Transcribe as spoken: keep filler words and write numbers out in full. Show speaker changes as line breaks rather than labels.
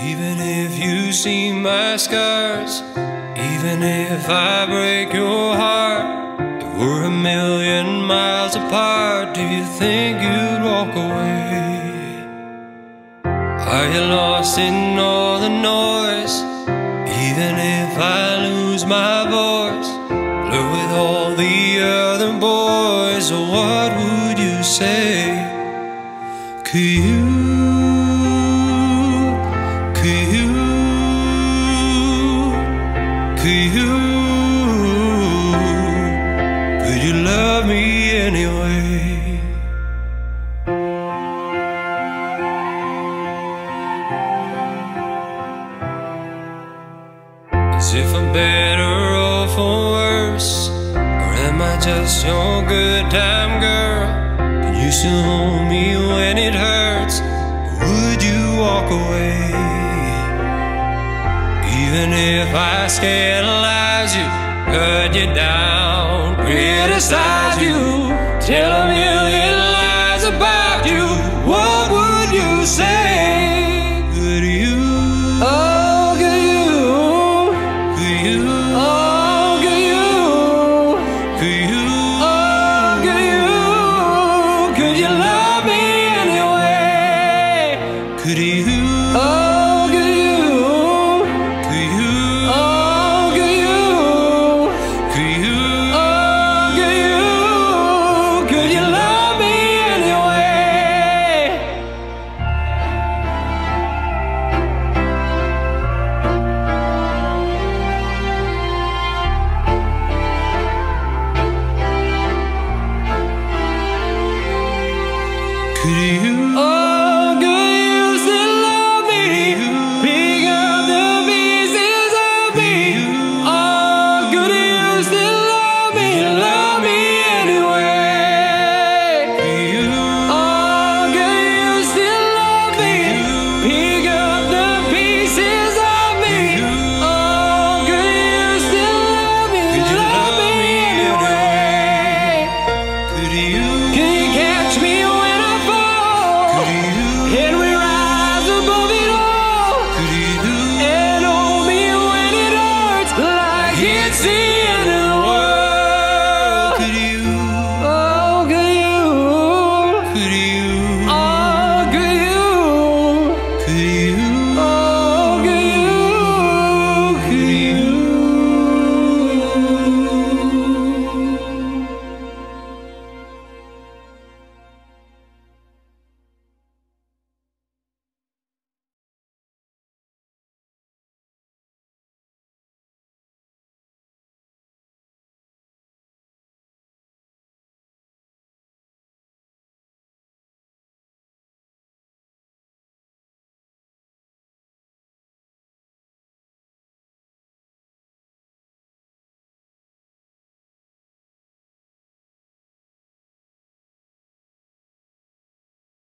Even if you see my scars, even if I break your heart, if we're a million miles apart, do you think you'd walk away? Are you lost in all the noise? Even if I lose my voice, flirt with all the other boys, so what would you say? Could you, could you, could you, could you love me anyway? As if I'm better off or worse, or am I just your good time girl? Can you still hold me when it hurts, or would you walk away? Even if I scandalize you, cut you down, criticize you, tell a million lies about you, what would you say? Could you? Oh, could you? Oh, could you? Could you? Oh, could you? Could you? Oh, could you? Could you love me anyway? Could you? Oh,